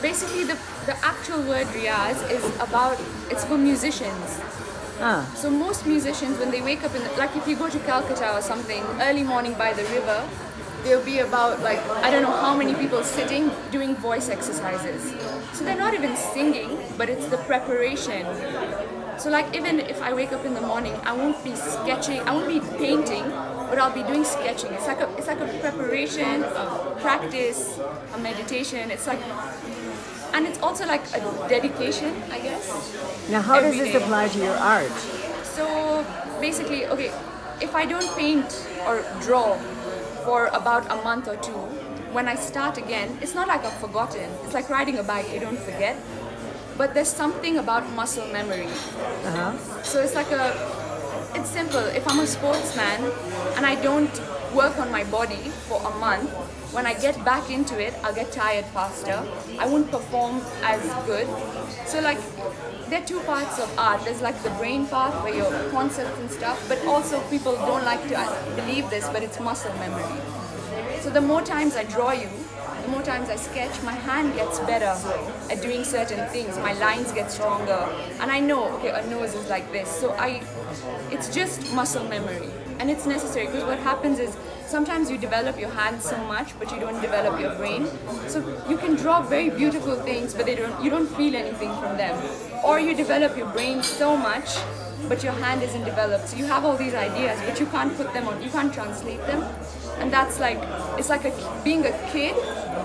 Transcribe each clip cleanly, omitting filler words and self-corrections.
basically the actual word riyaz is about, it's for musicians. So most musicians, when they wake up like if you go to Calcutta or something, early morning by the river, there'll be about like, I don't know how many people sitting doing voice exercises. So they're not even singing, but it's the preparation. So like even if I wake up in the morning, I won't be sketching, I won't be painting, but I'll be doing sketching. It's like a preparation, a practice, a meditation. It's like, and it's also like a dedication, I guess. Now how does this apply to your art? So basically, okay, if I don't paint or draw for about a month or two, when I start again, it's not like I've forgotten. It's like riding a bike, you don't forget. But there's something about muscle memory. So it's like it's simple. If I'm a sportsman and I don't work on my body for a month, when I get back into it, I'll get tired faster. I won't perform as good. So like, there are two parts of art. There's like the brain part where your concepts and stuff, but also people don't like to believe this, but it's muscle memory. So the more times I draw you, the more times I sketch, my hand gets better at doing certain things. My lines get stronger. And I know, okay, a nose is like this. So it's just muscle memory. And it's necessary because what happens is sometimes you develop your hands so much, but you don't develop your brain. So you can draw very beautiful things, but you don't feel anything from them. Or you develop your brain so much, but your hand isn't developed. So you have all these ideas, but you can't put them on, you can't translate them. And that's like, it's like being a kid,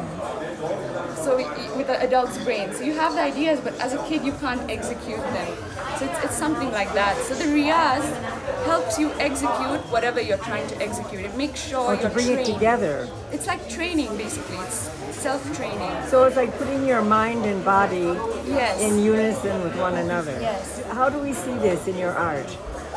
so with an adult's brain. So you have the ideas, but as a kid you can't execute them. So it's something like that. So the riyaz helps you execute whatever you're trying to execute. It makes sure you're to bring trained. it together. It's like training, basically. It's self-training. So it's like putting your mind and body in unison with one another. Yes. How do we see this in your art?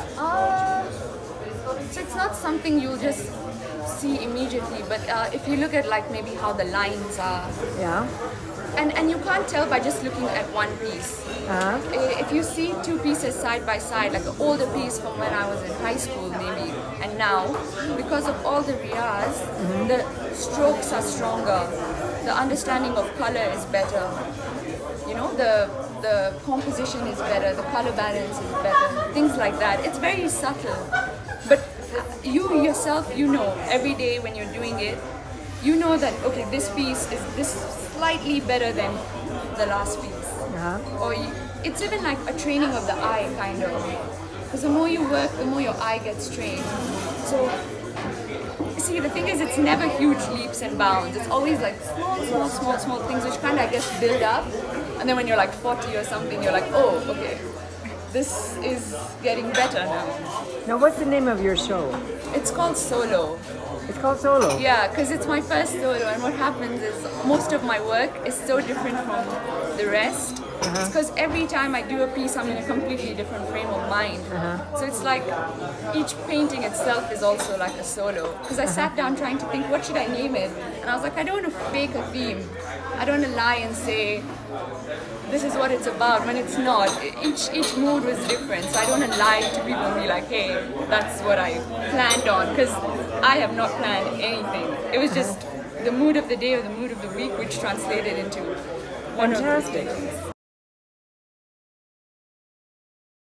So it's not something you'll just see immediately, but if you look at like maybe how the lines are, and you can't tell by just looking at one piece. If you see two pieces side by side, like an older piece from when I was in high school maybe, and now, because of all the riyaz, the strokes are stronger, the understanding of color is better, you know, the composition is better, the color balance is better, things like that. It's very subtle, but you yourself, you know, every day when you're doing it, you know that, okay, this piece is this slightly better than the last piece. Or it's even like a training of the eye, kind of. Because the more you work, the more your eye gets trained. So, see, the thing is, it's never huge leaps and bounds. It's always like small things which kind of, I guess, build up. And then when you're like 40 or something, you're like, oh, okay, this is getting better now. Now, what's the name of your show? It's called Solo. It's called Solo? Yeah, because it's my first solo, and what happens is most of my work is so different from the rest. It's because every time I do a piece, I'm in a completely different frame of mind. So it's like each painting itself is also like a solo. Because I sat down trying to think, what should I name it? And I was like, I don't want to fake a theme. I don't want to lie and say, this is what it's about, when it's not. Each mood was different, so I don't want to lie to people and be like, hey, that's what I planned on, because I have not planned anything. It was just the mood of the day or the mood of the week, which translated into one of those things.